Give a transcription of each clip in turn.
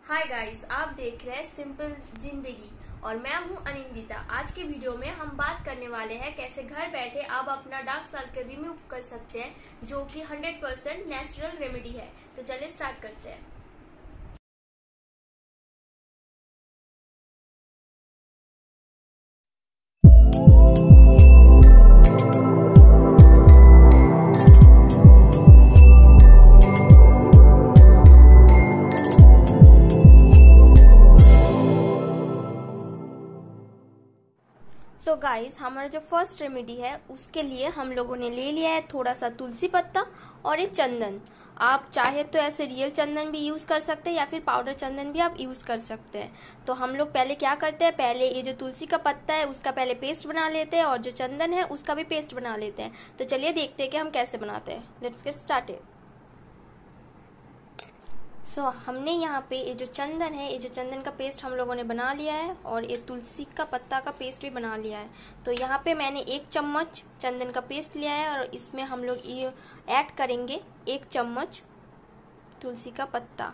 Hi guys, आप देख रहे हैं सिंपल जिंदगी और मैं हूं अनिंदिता। आज के वीडियो में हम बात करने वाले हैं कैसे घर बैठे आप अपना डार्क सर्कल रिमूव कर सकते हैं, जो कि 100% नेचुरल रेमेडी है। तो चलिए स्टार्ट करते हैं। सो गाइस, हमारा जो फर्स्ट रेमेडी है उसके लिए हम लोगों ने ले लिया है थोड़ा सा तुलसी पत्ता और ये चंदन। आप चाहे तो ऐसे रियल चंदन भी यूज कर सकते हैं या फिर पाउडर चंदन भी आप यूज कर सकते हैं। तो हम लोग पहले क्या करते हैं, पहले ये जो तुलसी का पत्ता है उसका पहले पेस्ट बना लेते हैं और जो चंदन है उसका भी पेस्ट बना लेते हैं। तो चलिए देखते हैं कि हम कैसे बनाते हैं। Let's get started. सो हमने यहाँ पे ये जो चंदन है, ये जो चंदन का पेस्ट हम लोगों ने बना लिया है और ये तुलसी का पत्ता का पेस्ट भी बना लिया है। तो यहाँ पे मैंने 1 चम्मच चंदन का पेस्ट लिया है और इसमें हम लोग ये ऐड करेंगे 1 चम्मच तुलसी का पत्ता।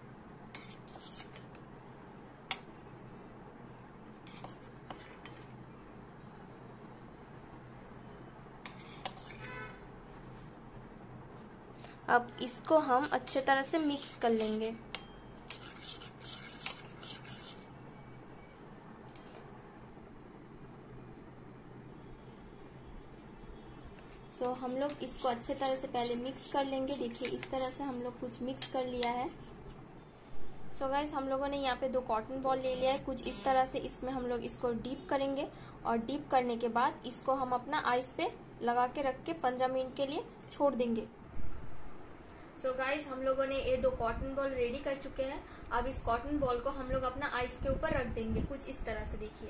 अब इसको हम अच्छे तरह से मिक्स कर लेंगे। सो हम लोग इसको अच्छे तरह से पहले मिक्स कर लेंगे। देखिए इस तरह से हम लोग कुछ मिक्स कर लिया है। सो गाइस, हम लोगों ने यहाँ पे 2 कॉटन बॉल ले लिया है। कुछ इस तरह से इसमें हम लोग इसको डीप करेंगे और डीप करने के बाद इसको हम अपना आइस पे लगा के रख के 15 मिनट के लिए छोड़ देंगे। सो गाइस, हम लोगों ने ये 2 कॉटन बॉल रेडी कर चुके हैं। अब इस कॉटन बॉल को हम लोग अपना आइस के ऊपर रख देंगे कुछ इस तरह से। देखिए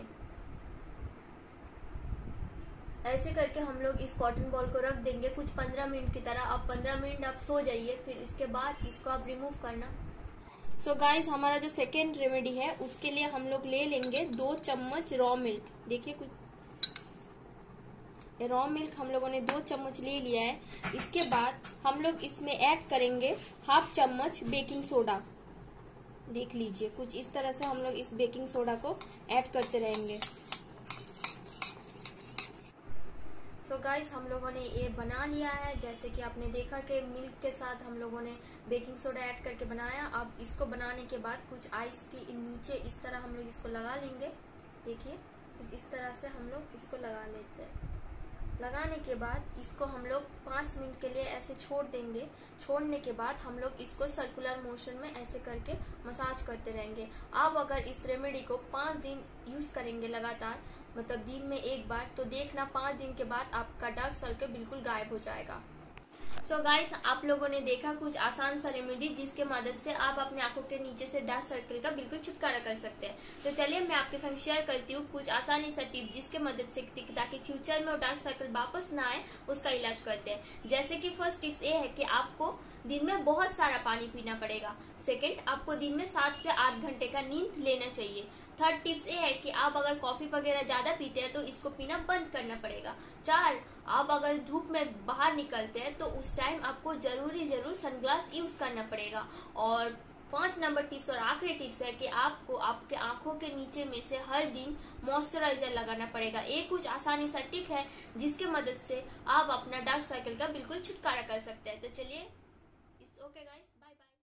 ऐसे करके हम लोग इस कॉटन बॉल को रख देंगे कुछ 15 मिनट की तरह। अब 15 मिनट आप सो जाइए, फिर इसके बाद इसको आप रिमूव करना। सो गाइस, हमारा जो सेकेंड रेमेडी है उसके लिए हम लोग ले लेंगे 2 चम्मच रॉ मिल्क। देखिए कुछ रॉ मिल्क हम लोगों ने 2 चम्मच ले लिया है। इसके बाद हम लोग इसमें ऐड करेंगे 1/2 चम्मच बेकिंग सोडा। देख लीजिए कुछ इस तरह से हम लोग इस बेकिंग सोडा को ऐड करते रहेंगे। सो गाइस, हम लोगों ने ये बना लिया है। जैसे कि आपने देखा कि मिल्क के साथ हम लोगों ने बेकिंग सोडा ऐड करके बनाया। अब इसको बनाने के बाद कुछ आइस के नीचे इस तरह हम लोग इसको लगा लेंगे। देखिए कुछ इस तरह से हम लोग इसको लगा लेते हैं। लगाने के बाद इसको हम लोग 5 मिनट के लिए ऐसे छोड़ देंगे। छोड़ने के बाद हम लोग इसको सर्कुलर मोशन में ऐसे करके मसाज करते रहेंगे। आप अगर इस रेमेडी को 5 दिन यूज करेंगे लगातार, मतलब दिन में 1 बार, तो देखना 5 दिन के बाद आपका डार्क सर्कल बिल्कुल गायब हो जाएगा। सो गाइस, आप लोगों ने देखा कुछ आसान सा रेमेडी जिसके मदद से आप अपने आंखों के नीचे से डार्क सर्कल का बिल्कुल छुटकारा कर सकते हैं। तो चलिए मैं आपके संग शेयर करती हूँ कुछ आसानी सा टिप जिसके मदद से ताकि फ्यूचर में वो डार्क सर्कल वापस ना आए, उसका इलाज करते हैं। जैसे कि फर्स्ट टिप्स ये है कि आपको दिन में बहुत सारा पानी पीना पड़ेगा। सेकेंड, आपको दिन में 7 से 8 घंटे का नींद लेना चाहिए। थर्ड टिप्स ये है कि आप अगर कॉफी वगैरह ज्यादा पीते हैं तो इसको पीना बंद करना पड़ेगा। 4, आप अगर धूप में बाहर निकलते हैं तो उस टाइम आपको जरूर सनग्लास यूज करना पड़ेगा। और 5 नंबर टिप्स और आखिरी टिप्स है कि आपको आपके आंखों के नीचे में से हर दिन मॉइस्चराइजर लगाना पड़ेगा। ये कुछ आसानी सा टिप है जिसके मदद से आप अपना डार्क सर्कल का बिल्कुल छुटकारा कर सकते हैं। तो चलिए